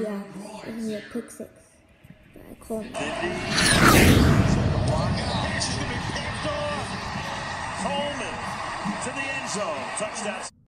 he had pick six by Coleman. Coleman to the end zone. Touchdown.